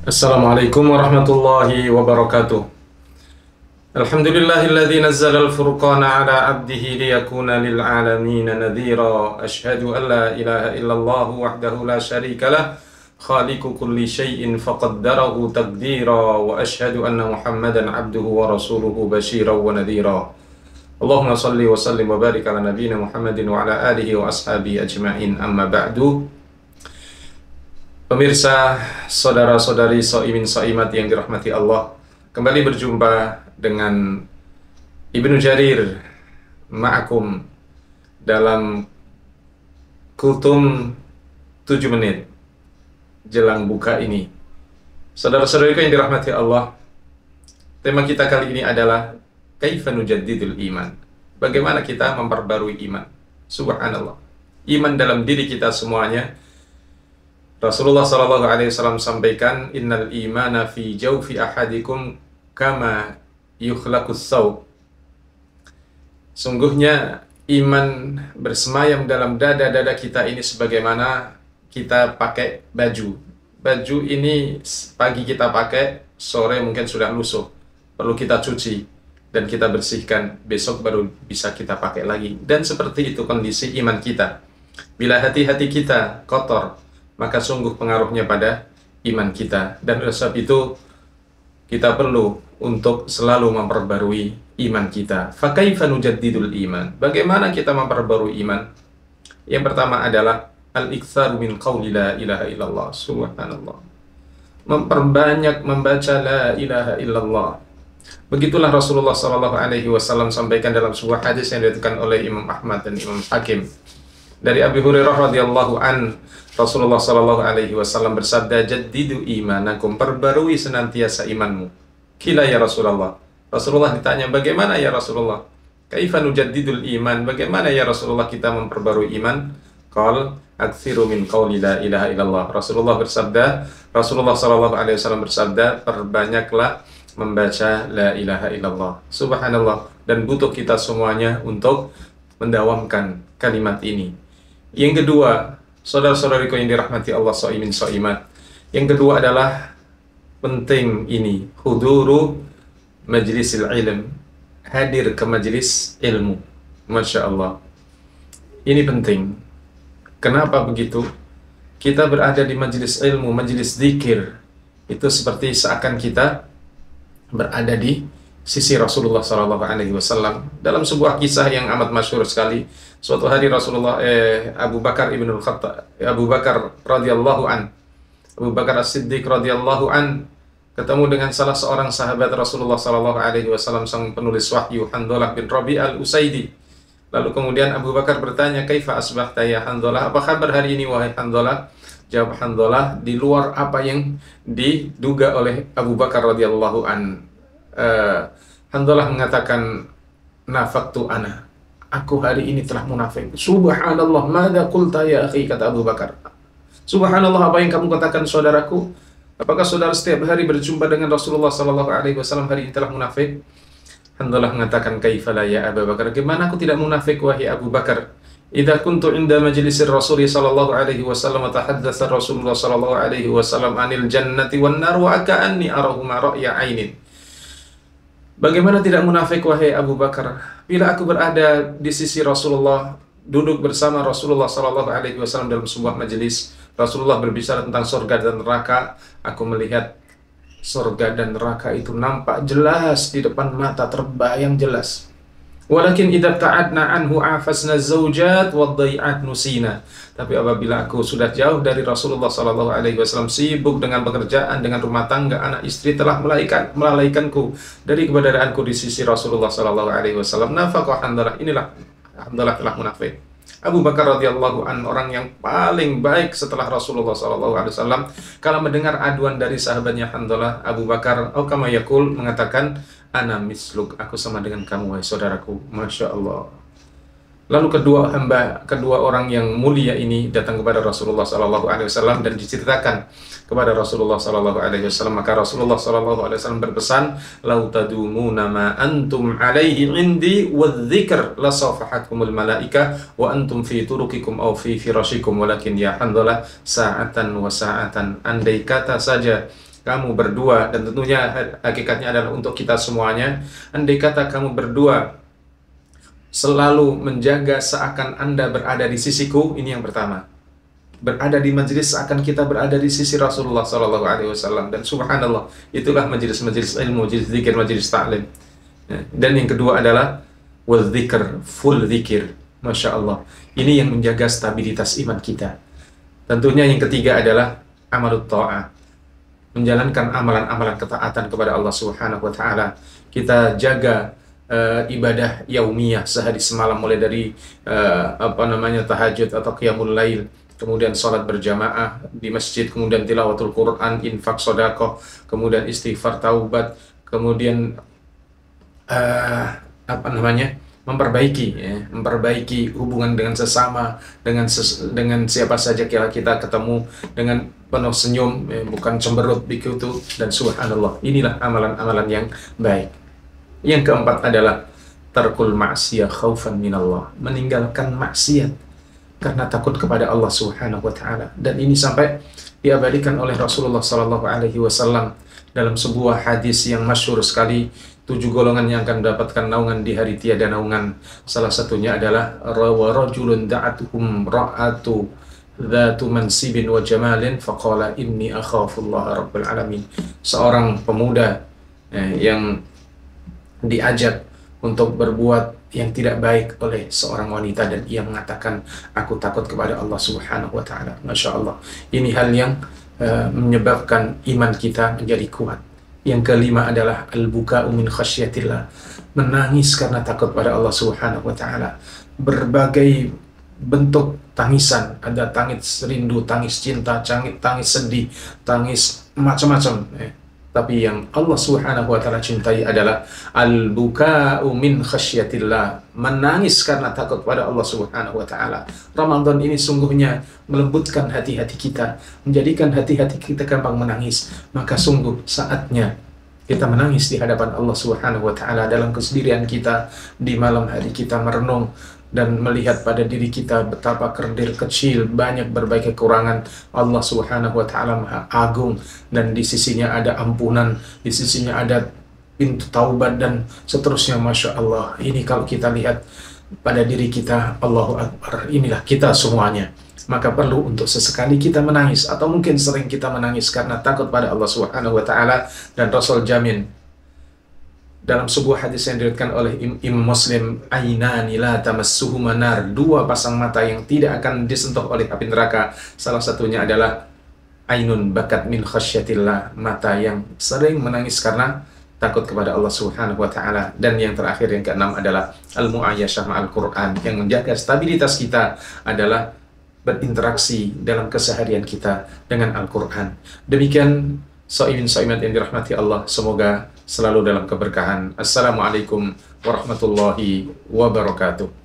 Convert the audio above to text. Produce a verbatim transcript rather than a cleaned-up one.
Assalamualaikum warahmatullahi wabarakatuh. Alhamdulillahilladzi nazzala al-furqana ala 'abdihi liyakuna lil 'alamin nadhira. Asyhadu an la ilaha illallah wahdahu la syarika lah, khaliqu kulli syai'in faqaddarahu taqdira, wa asyhadu anna Muhammadan 'abduhu wa rasuluhu basyiran wa nadhira. Allahumma shalli wa sallim wa barik ala nabiyyina Muhammadin wa ala alihi wa ashabihi ajma'in. Amma ba'du. Pemirsa, saudara-saudari so'imin so'imat yang dirahmati Allah, kembali berjumpa dengan Ibnu Jarir ma'akum dalam kultum tujuh menit jelang buka ini. Saudara-saudariku yang dirahmati Allah, tema kita kali ini adalah Kaifa nujaddidul iman. Bagaimana kita memperbarui iman. Subhanallah, iman dalam diri kita semuanya. Rasulullah Shallallahu Alaihi Wasallam sampaikan, Innal imana fi jawfi ahadikum kama yukhlaqus saub. Sungguhnya iman bersemayam dalam dada-dada kita ini sebagaimana kita pakai baju. Baju ini pagi kita pakai, sore mungkin sudah lusuh, perlu kita cuci dan kita bersihkan, besok baru bisa kita pakai lagi. Dan seperti itu kondisi iman kita. Bila hati-hati kita kotor, maka sungguh pengaruhnya pada iman kita. Dan oleh sebab itu kita perlu untuk selalu memperbarui iman kita. Fakaifa nujaddidul iman. Bagaimana kita memperbarui iman? Yang pertama adalah al-iktsaru min qauli la ilaha illallah. Subhanallah. Memperbanyak membaca la ilaha illallah. Begitulah Rasulullah Shallallahu Alaihi Wasallam sampaikan dalam sebuah hadis yang diriwayatkan oleh Imam Ahmad dan Imam Hakim. Dari Abi Hurairah radhiyallahu an, Rasulullah Shallallahu Alaihi Wasallam bersabda, jaddidu imanakum, perbarui senantiasa imanmu. Kila ya Rasulullah. Rasulullah ditanya, bagaimana ya Rasulullah? Kaifa nujaddidul iman? Bagaimana ya Rasulullah kita memperbarui iman? Qal aktsiru min qauli la ilaha illallah. Rasulullah bersabda, Rasulullah Shallallahu Alaihi Wasallam bersabda, perbanyaklah membaca la ilaha illallah. Subhanallah. Dan butuh kita semuanya untuk mendawamkan kalimat ini. Yang kedua, saudara-saudariku yang dirahmati Allah so'imin so'imat, yang kedua adalah penting ini, huduru majlisil ilm, hadir ke majlis ilmu. Masya Allah, ini penting. Kenapa begitu? Kita berada di majlis ilmu, majlis zikir, itu seperti seakan kita berada di sisi Rasulullah Shallallahu Alaihi Wasallam. Dalam sebuah kisah yang amat masyhur sekali, suatu hari Rasulullah eh, Abu Bakar ibnul Khattab, Abu Bakar radhiyallahu an, Abu Bakar As-Siddiq radhiyallahu an ketemu dengan salah seorang sahabat Rasulullah Shallallahu Alaihi Wasallam, sang penulis wahyu, Handhalah bin Rabi al-Usaidi. Lalu kemudian Abu Bakar bertanya, Kaifa asbahta ya Handhalah? Apa kabar hari ini wahai Handhalah? Jawab Handhalah, di luar apa yang diduga oleh Abu Bakar radhiyallahu an. Uh, Handhalah mengatakan, nafaqtu ana, aku hari ini telah munafik. Subhanallah, madza qulta ya akhi, kata Abu Bakar. Subhanallah, apa yang kamu katakan saudaraku? Apakah saudara setiap hari berjumpa dengan Rasulullah Sallallahu Alaihi Wasallam hari ini telah munafik? Handhalah mengatakan, kaifala ya Abu Bakar, gimana aku tidak munafik wahai Abu Bakar? Idza kuntu inda majlisir Rasul sallallahu alaihi wasallam tahaddatsa Rasulullah sallallahu alaihi wasallam anil jannati wan nar wa ka'anni arahuma ra'ya ainin. Bagaimana tidak munafik wahai Abu Bakar? Bila aku berada di sisi Rasulullah, duduk bersama Rasulullah Sallallahu Alaihi Wasallam dalam sebuah majelis, Rasulullah berbicara tentang surga dan neraka, aku melihat surga dan neraka itu nampak jelas di depan mata, terbayang jelas. Walakin idza ta'adna anhu afasna zaujat wa dhai'at nusina. Tapi apabila aku sudah jauh dari Rasulullah Sallallahu Alaihi Wasallam, sibuk dengan pekerjaan, dengan rumah tangga, anak istri, telah melalaikan melalaikanku dari keberadaanku di sisi Rasulullah Sallallahu Alaihi Wasallam. Nafaqah Handhalah, inilah Handhalah telah munafik. Abu Bakar radhiyallahu an, orang yang paling baik setelah Rasulullah Sallallahu Alaihi Wasallam, kalau mendengar aduan dari sahabatnya Handhalah, Abu Bakar au kama yaqul mengatakan, ana misluk, aku sama dengan kamu wahai saudaraku. Masya Allah. Lalu kedua hamba, kedua orang yang mulia ini datang kepada Rasulullah Sallallahu Alaihi Wasallam dan diceritakan kepada Rasulullah Sallallahu Alaihi Wasallam. Maka Rasulullah Sallallahu Alaihi Wasallam berpesan, lau tadumuna ma antum alaihi indi wadzikr la safahatkumul malaika wa antum fi turukikum aw fi firashikum, walakin ya Handhalah sa'atan wa sa'atan. Andai kata saja kamu berdua, dan tentunya hakikatnya adalah untuk kita semuanya, andai kata kamu berdua selalu menjaga seakan Anda berada di sisiku, ini yang pertama. Berada di majelis seakan kita berada di sisi Rasulullah Sallallahu Alaihi Wasallam, dan subhanallah, itulah majelis-majelis ilmu, majelis zikir, majelis ta'lim. Dan yang kedua adalah wal zikr, full zikir, masya Allah. Ini yang menjaga stabilitas iman kita. Tentunya yang ketiga adalah amalut ta'ah, menjalankan amalan-amalan ketaatan kepada Allah Subhanahu Wa Taala. Kita jaga uh, ibadah yaumiyah sehari semalam, mulai dari uh, apa namanya tahajud atau qiyamul lail, kemudian sholat berjamaah di masjid, kemudian tilawatul Quran, infak, sedekah, kemudian istighfar, taubat, kemudian uh, apa namanya memperbaiki ya, memperbaiki hubungan dengan sesama, dengan ses, dengan siapa saja kira kita ketemu dengan penuh senyum ya, bukan cemberut begitu, dan subhanallah, inilah amalan-amalan yang baik. Yang keempat adalah tarkul ma'siyah khaufan minallah, meninggalkan maksiat karena takut kepada Allah Subhanahu wa taala. Dan ini sampai diabadikan oleh Rasulullah sallallahu alaihi wasallam dalam sebuah hadis yang masyhur sekali, tujuh golongan yang akan mendapatkan naungan di hari tiada naungan. Salah satunya adalah wa rajulun da'atuhum ra'atu dzatu mansibin wa jamalin faqala inni akhafullaha rabbul alamin. Seorang pemuda eh, yang diajak untuk berbuat yang tidak baik oleh seorang wanita, dan ia mengatakan, aku takut kepada Allah Subhanahu wa taala. Masya Allah, ini hal yang uh, menyebabkan iman kita menjadi kuat. Yang kelima adalah al-buka'u min khasyatillah, menangis karena takut pada Allah Subhanahu wa taala. Berbagai bentuk tangisan, ada tangis rindu, tangis cinta, tangis, tangis sedih, tangis macam-macam. Eh. Tapi yang Allah Subhanahu wa taala cintai adalah al-buka'u min khasyatillah, menangis karena takut pada Allah Subhanahu wa taala. Ramadan ini sungguhnya melembutkan hati-hati kita, menjadikan hati-hati kita gampang menangis. Maka sungguh saatnya kita menangis di hadapan Allah Subhanahu wa taala dalam kesendirian kita, di malam hari kita merenung dan melihat pada diri kita betapa kerdil kecil, banyak berbagai kekurangan. Allah Subhanahu wa taala Maha Agung, dan di sisinya ada ampunan, di sisinya ada pintu taubat, dan seterusnya. Masya Allah, ini kalau kita lihat pada diri kita, Allahu Akbar, inilah kita semuanya. Maka perlu untuk sesekali kita menangis, atau mungkin sering kita menangis karena takut pada Allah Subhanahu wa taala. Dan Rasul jamin dalam sebuah hadis yang diriwayatkan oleh Imam Muslim, ainani la tamassuhuma nar, dua pasang mata yang tidak akan disentuh oleh api neraka. Salah satunya adalah ainun bakat min khasyatillah, mata yang sering menangis karena takut kepada Allah Subhanahu wa taala. Dan yang terakhir, yang keenam adalah al-mu'ayyashah ma'al Qur'an, yang menjaga stabilitas kita adalah berinteraksi dalam keseharian kita dengan Al-Quran. Demikian So'imin So'imat yang dirahmati Allah, semoga selalu dalam keberkahan. Assalamualaikum warahmatullahi wabarakatuh.